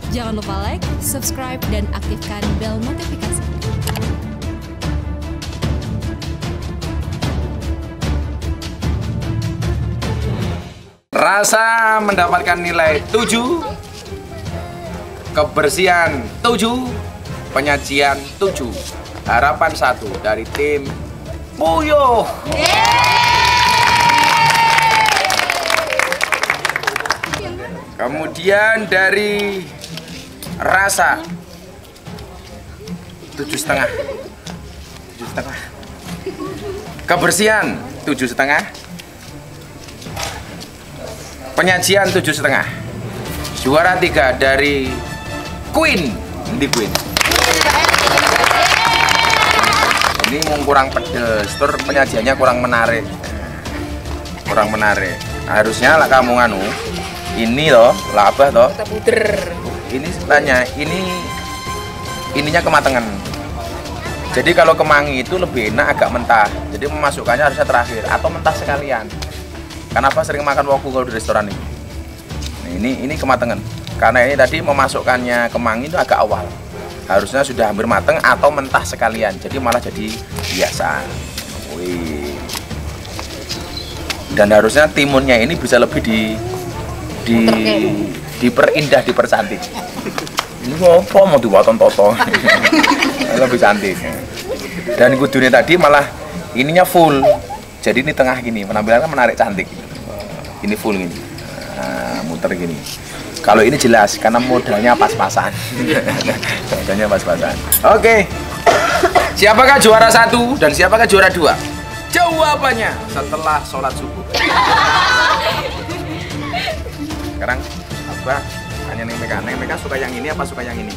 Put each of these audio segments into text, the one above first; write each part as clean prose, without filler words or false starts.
Jangan lupa like, subscribe, dan aktifkan bel notifikasi. Rasa mendapatkan nilai 7, kebersihan 7, penyajian 7, harapan 1 dari tim Puyuh. Kemudian dari Rasa 7,5, kebersihan 7,5, penyajian 7,5. Juara 3 dari Queen. Di Queen. Ini kurang pedes, terus penyajiannya kurang menarik. Kurang menarik. Harusnya lah kamu nganu. Ini loh, labah toh. Ini tanya, ininya kematangan. Jadi kalau kemangi itu lebih enak agak mentah. Jadi memasukkannya harusnya terakhir atau mentah sekalian. Kenapa sering makan woku kalau di restoran ini? Nah, ini kematangan. Karena ini tadi memasukkannya kemangi itu agak awal. Harusnya sudah hampir mateng atau mentah sekalian. Jadi malah jadi biasa. Wih. Dan harusnya timunnya ini bisa lebih diperindah, dipercantik. Ini apa mau diwaton toto? Lebih cantik. Dan kudunya tadi malah ininya full. Jadi ini tengah gini, penampilannya menarik, cantik. Ini full gini, nah, muter gini. Kalau ini jelas karena modalnya pas-pasan. Modalnya pas-pasan. Oke. Siapakah juara 1 dan siapakah juara 2? Jawabannya setelah sholat subuh. Sekarang apa? Tanya Neng Meka suka yang ini apa suka yang ini?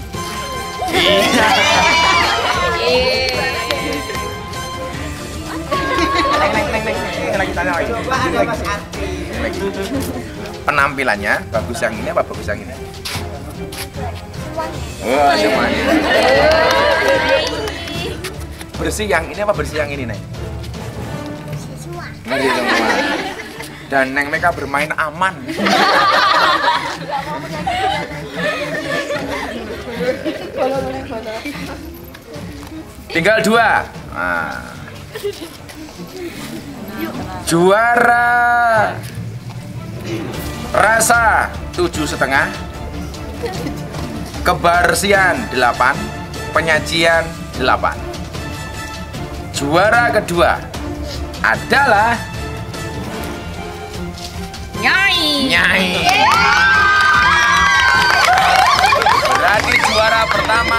Lagi tanya lagi. Penampilannya bagus yang ini apa bagus yang ini? Wah, semuanya. Bersih yang ini apa bersih yang ini, Neng? Bersih semua. Dan Neng Meka bermain aman. Tinggal 2. Nah. Juara Rasa 7,5, kebersihan 8, penyajian 8. Juara kedua adalah Nyai. Berarti juara pertama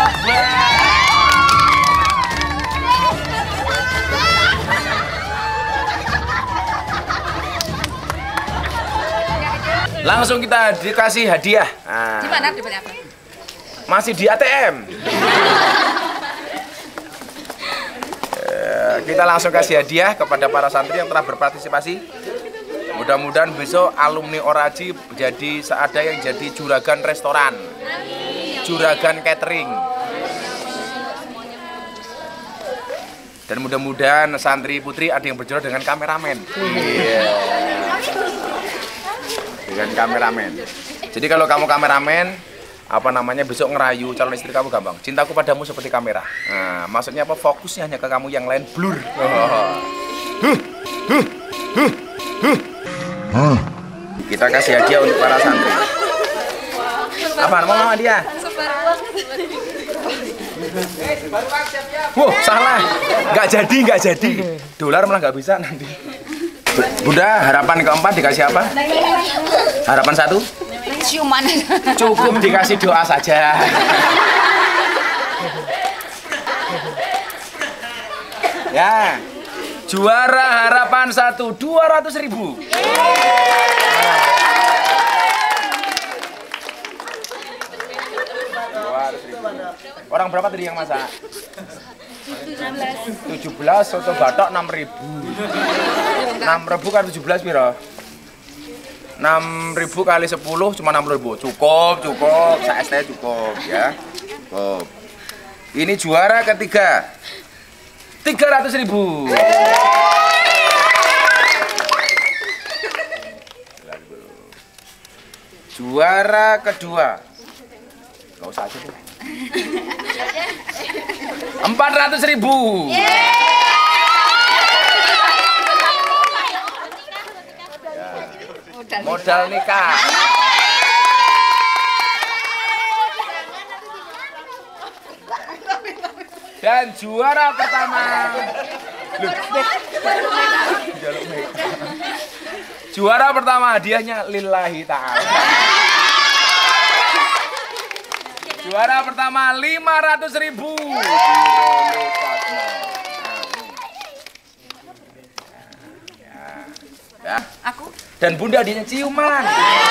langsung kita dikasih hadiah. Nah, di mana apa? Masih di ATM. Kita langsung kasih hadiah kepada para santri yang telah berpartisipasi. Mudah-mudahan besok alumni Oraji jadi seada yang jadi juragan restoran, juragan catering. Dan mudah-mudahan santri putri ada yang berjodoh dengan kameramen. Dengan kameramen. Jadi kalau kamu kameramen, apa namanya besok ngerayu calon istri kamu gampang. Cintaku padamu seperti kamera. Nah, maksudnya apa? Fokusnya hanya ke kamu, yang lain blur. Kita kasih hadiah untuk para santri. Apa nama dia? Wow, salah. Nggak jadi. Dolar malah nggak bisa nanti. Bunda, harapan keempat dikasih apa? Harapan 1? Ciuman. Cukup dikasih doa saja. Ya, juara harapan 1 200.000. Orang berapa tadi yang masak? 17, soto batok 6.000. 6.000 kan 17 piro? 6.000 kali 10 cuma 60.000. Cukup. Saya cukup ya. Cukup. Ini juara ketiga. 300.000. Juara kedua Nggak usah aja deh. 400.000. Modal nikah. Dan juara pertama. Juara pertama hadiahnya lillahi ta'ala. Juara pertama 500.000. Ya. Aku. Dan bunda hadiahnya ciuman.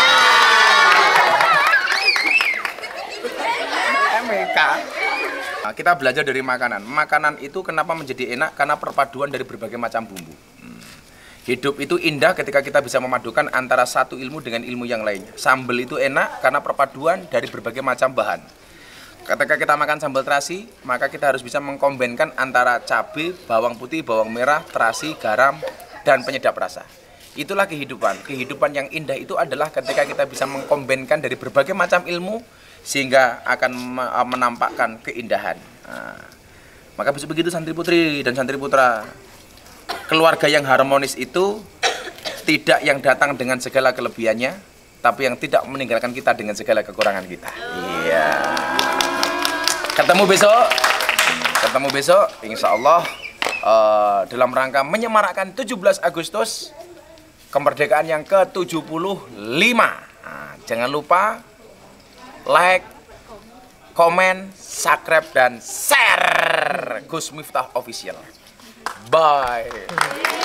MK. Nah, kita belajar dari makanan. Makanan itu kenapa menjadi enak? Karena perpaduan dari berbagai macam bumbu. Hidup itu indah ketika kita bisa memadukan antara satu ilmu dengan ilmu yang lainnya. Sambal itu enak karena perpaduan dari berbagai macam bahan. Ketika kita makan sambal terasi, maka kita harus bisa mengkombinkan antara cabai, bawang putih, bawang merah, terasi, garam, dan penyedap rasa. Itulah kehidupan. Kehidupan yang indah itu adalah ketika kita bisa mengkombinkan dari berbagai macam ilmu sehingga akan menampakkan keindahan. Nah, maka bisa begitu santri putri dan santri putra. Keluarga yang harmonis itu tidak yang datang dengan segala kelebihannya, tapi yang tidak meninggalkan kita dengan segala kekurangan kita. Iya. Ketemu besok, insya Allah dalam rangka menyemarakkan 17 Agustus kemerdekaan yang ke-75. Nah, jangan lupa like, komen, subscribe, dan share Gus Miftah Official. Bye.